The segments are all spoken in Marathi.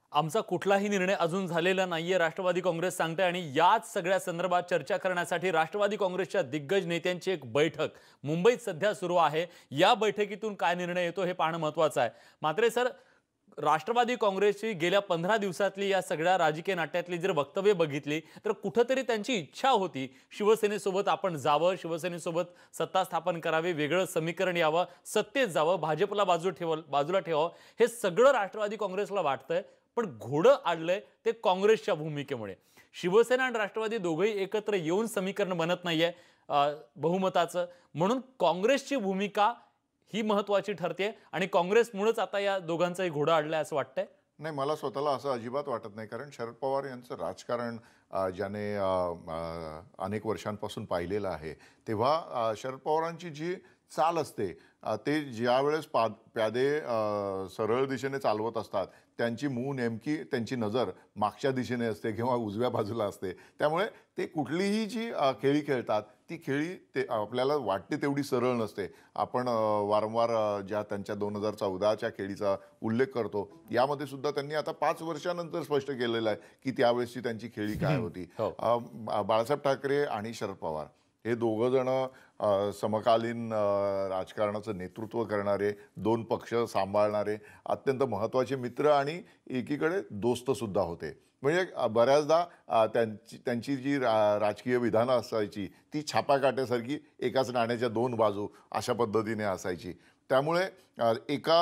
आमचा कुठलाही निर्णय अजून झालेला नाहीये, राष्ट्रवादी काँग्रेस सांगते आणि याच सगळ्या संदर्भात चर्चा करण्यासाठी राष्ट्रवादी काँग्रेसच्या दिग्गज नेत्यांची एक बैठक मुंबईत सध्या सुरू आहे। या बैठकीतून काय निर्णय येतो हे पाहणं महत्त्वाचं आहे। मात्र सर, राष्ट्रवादी काँग्रेसची गेल्या 15 दिवसातली या सगळ्या राजकीय नाट्यातली जर वक्तव्य बघितली तर कुठेतरी त्यांची इच्छा होती शिवसेनेसोबत आपण जावं, शिवसेनेसोबत सत्ता स्थापन करावी, वेगळं समीकरण यावं, सत्तेत जावं, भाजपला बाजूला ठेवावं, हे सगळं राष्ट्रवादी काँग्रेसला वाटतंय। पण घोडं आडलंय ते काँग्रेसच्या भूमिकेमुळे। शिवसेना आणि राष्ट्रवादी दोघेही एकत्र येऊन समीकरण बनत नाहीये बहुमताचं, म्हणून काँग्रेसची भूमिका ही महत्त्वाची ठरते आणि काँग्रेसमुळेच आता या दोघांचाही घोडा अडलाय असं वाटतंय। नाही, मला स्वतःला असं अजिबात वाटत नाही, कारण शरद पवार यांचं राजकारण ज्याने अनेक वर्षांपासून पाहिलेलं आहे, तेव्हा शरद पवारांची जी चाल असते ते ज्यावेळेस प्यादे सरळ दिशेने चालवत असतात, त्यांची नेमकी त्यांची नजर मागच्या दिशेने असते किंवा उजव्या बाजूला असते। त्यामुळे ते कुठलीही जी खेळी खेळतात ती खेळी ते आपल्याला वाटते तेवढी सरळ नसते। आपण वारंवार ज्या त्यांच्या 2014च्या खेळीचा उल्लेख करतो, यामध्ये सुद्धा त्यांनी आता 5 वर्षानंतर स्पष्ट केलेलं आहे की त्यावेळेसची त्यांची खेळी काय होती। बाळासाहेब ठाकरे आणि शरद पवार हे दोघं जण समकालीन राजकारणाचं नेतृत्व करणारे, 2 पक्ष सांभाळणारे अत्यंत महत्त्वाचे मित्र आणि एकीकडे दोस्त सुद्धा होते। म्हणजे बऱ्याचदा त्यांची जी राजकीय विधानं असायची ती छापाकाट्यासारखी एकाच नाण्याच्या 2 बाजू अशा पद्धतीने असायची। त्यामुळे एका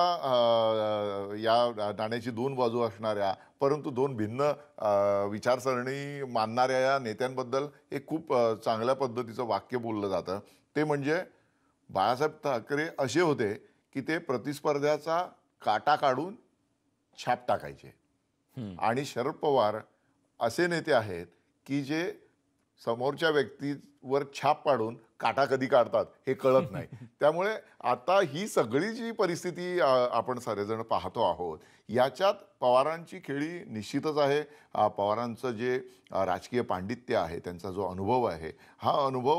या नाण्याची 2 बाजू असणाऱ्या परंतु 2 भिन्न विचारसरणी मानणाऱ्या या नेत्यांबद्दल एक खूप चांगल्या पद्धतीचं वाक्य बोललं जातं। ते म्हणजे बाळासाहेब ठाकरे असे होते की ते प्रतिस्पर्ध्याचा काटा काढून छाप टाकायचे आणि शरद पवार असे नेते आहेत की जे समोरच्या व्यक्तीवर छाप पाडून काटा कधी काढतात हे कळत नाही। त्यामुळे आता ही सगळी जी परिस्थिती आपण सारेजण पाहतो आहोत, याच्यात पवारांची खेळी निश्चितच आहे। पवारांचं जे राजकीय पांडित्य आहे, त्यांचा जो अनुभव आहे, हा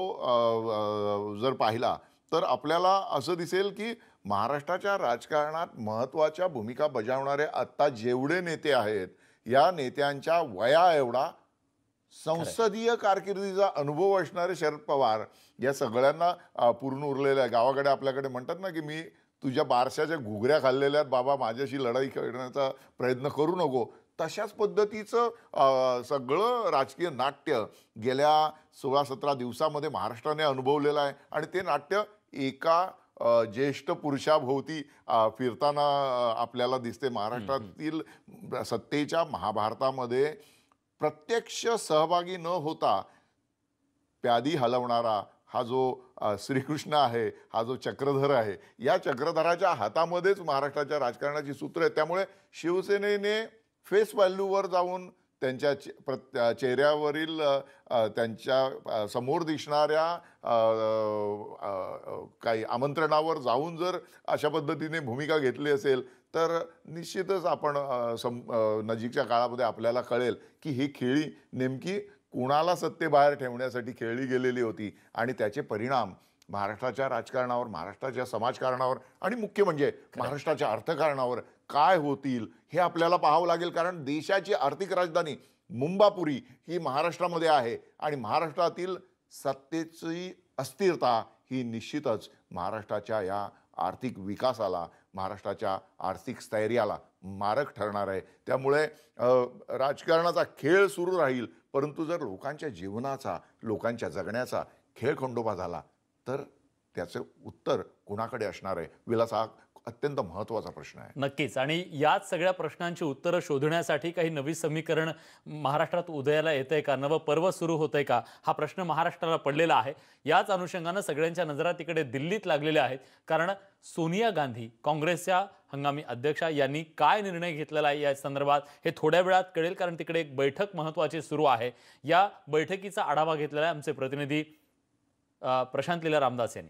अनुभव जर पाहिला तर आपल्याला असं दिसेल की महाराष्ट्राच्या राजकारणात महत्त्वाच्या भूमिका बजावणारे आता जेवढे नेते आहेत, या नेत्यांच्या वया एवढा संसदीय कारकिर्दीचा अनुभव असणारे शरद पवार या सगळ्यांना पूर्ण उरलेल्या आहे। गावाकडे आपल्याकडे म्हणतात ना की मी तुझ्या बारशाच्या घुगऱ्या खाल्लेल्या आहेत बाबा, माझ्याशी लढाई करण्याचा प्रयत्न करू नको। तशाच पद्धतीचं सगळं राजकीय नाट्य गेल्या 16-17 दिवसामध्ये महाराष्ट्राने अनुभवलेलं आहे आणि ते नाट्य एका ज्येष्ठ पुरुषाभोवती फिरताना आपल्याला दिसते। महाराष्ट्रातील सत्तेच्या महाभारतामध्ये प्रत्यक्ष सहभागी न होता प्यादी हलवणारा हा जो श्रीकृष्ण आहे, हा जो चक्रधर आहे, या चक्रधराच्या हातामध्येच महाराष्ट्राच्या राजकारणाची सूत्र आहेत। त्यामुळे शिवसेनेने फेस व्हॅल्यूवर जाऊन त्यांच्या चेहऱ्यावरील त्यांच्या समोर दिसणाऱ्या काही आमंत्रणावर जाऊन जर अशा पद्धतीने भूमिका घेतली असेल तर निश्चितच आपण नजीकच्या काळामध्ये आपल्याला कळेल की ही खेळी नेमकी कुणाला सत्तेबाहेर ठेवण्यासाठी खेळली गेलेली होती आणि त्याचे परिणाम महाराष्ट्राच्या राजकारणावर, महाराष्ट्राच्या समाजकारणावर आणि मुख्य म्हणजे महाराष्ट्राच्या अर्थकारणावर काय होतील हे आपल्याला पाहावं लागेल। कारण देशाची आर्थिक राजधानी मुंबापुरी ही महाराष्ट्रामध्ये आहे आणि महाराष्ट्रातील सत्तेची अस्थिरता ही निश्चितच महाराष्ट्राच्या या आर्थिक विकासाला, महाराष्ट्राच्या आर्थिक स्थैर्याला मारक ठरणार आहे। त्यामुळे राजकारणाचा खेळ सुरू राहील, परंतु जर लोकांच्या जीवनाचा, लोकांच्या जगण्याचा खेळ खंडोबा झाला तर त्याचं उत्तर कुणाकडे असणार आहे, विलास, हा अत्यंत महत्त्वाचा प्रश्न आहे। नक्कीच, आणि याच सगळ्या प्रश्नांची उत्तरं शोधण्यासाठी काही नवी समीकरण महाराष्ट्रात उदयाला येतंय का, नवं पर्व सुरू होतंय का, हा प्रश्न महाराष्ट्राला पडलेला आहे। याच अनुषंगानं सगळ्यांच्या नजरा तिकडे दिल्लीत लागलेल्या आहेत, कारण सोनिया गांधी काँग्रेसच्या हंगामी अध्यक्षा यांनी काय निर्णय घेतलेला आहे या संदर्भात हे थोड्या वेळात कळेल, कारण तिकडे एक बैठक महत्त्वाची सुरू आहे। या बैठकीचा आढावा घेतलेला आहे आमचे प्रतिनिधी प्रशांत लीला रामदास यांनी।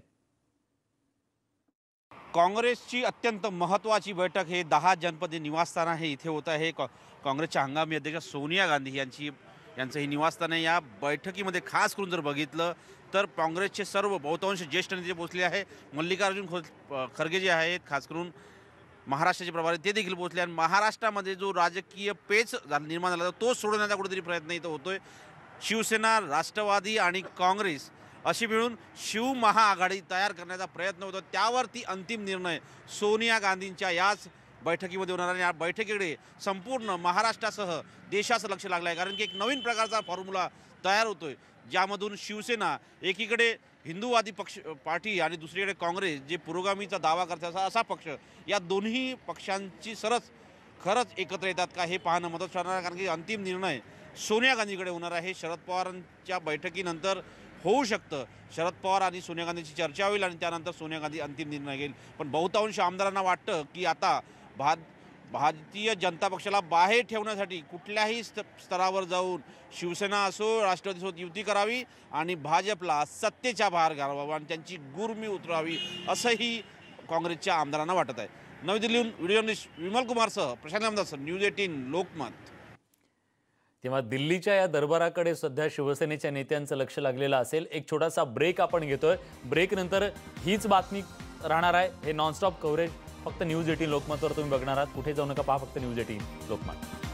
काँग्रेसची अत्यंत महत्त्वाची बैठक हे 10 जनपदी निवासस्थान आहे, इथे होत आहे। काँग्रेसच्या हंगामी अध्यक्ष सोनिया गांधी यांचं हे निवासस्थान आहे। या बैठकीमध्ये खास करून जर बघितलं तर काँग्रेसचे सर्व बहुतांश ज्येष्ठ नेते पोहोचले आहे। मल्लिकार्जुन खरगे जे आहेत, खास करून महाराष्ट्राचे प्रभारी ते देखील पोहोचले आणि महाराष्ट्रामध्ये जो राजकीय पेच निर्माण झाला तो सोडवण्याचा कुठेतरी प्रयत्न इथं होतोय. शिवसेना, राष्ट्रवादी आणि काँग्रेस अशी मिळून शिवमहाआघाडी तयार करण्याचा प्रयत्न होतो. त्यावरती अंतिम निर्णय सोनिया गांधींच्या याच बैठकीमध्ये होणार आहे. या बैठकीकडे संपूर्ण महाराष्ट्रासह देशाचं लक्ष लागलं आहे, कारण की एक नवीन प्रकारचा फॉर्म्युला तयार होतोय, ज्यामधून शिवसेना एकीकडे हिंदूवादी पार्टी आणि दुसरीकडे काँग्रेस जे पुरोगामीचा दावा करतात असा पक्ष, या दोन्ही पक्षांची खरंच एकत्र येतात का हे पाहणं महत्त्वाचं ठरणार आहे. कारण की अंतिम निर्णय सोनिया गांधीकडे होणार आहे. शरद पवारांच्या बैठकीनंतर होऊ शकतं शरद पवार आणि सोनिया गांधींची चर्चा होईल आणि त्यानंतर सोनिया गांधी अंतिम निर्णय घेईल. पण बहुतांश आमदारांना वाटतं की आता भारतीय जनता पक्षाला बाहेर ठेवण्यासाठी कुठल्याही स्तरावर जाऊन शिवसेना असो राष्ट्रवादीसोबत युती करावी आणि भाजपला सत्तेच्या बाहेर घालवावं आणि त्यांची गुरमी उतरावी असंही काँग्रेसच्या आमदारांना वाटत आहे. नवी दिल्लीहून व्हिडिओ जर्नलिस्ट विमल कुमारसह प्रशांत आमदार, न्यूज 18 लोकमत. तेव्हा दिल्लीच्या या दरबाराकडे सध्या शिवसेनेच्या नेत्यांचं लक्ष लागलेलं असेल. एक छोटासा ब्रेक आपण घेतोय. ब्रेक नंतर हीच बातमी राहणार आहे. हे नॉनस्टॉप कव्हरेज फक्त न्यूज 18 लोकमतवर तुम्ही बघणार आहात. कुठे जाऊ नका, पहा फक्त न्यूज 18 लोकमत.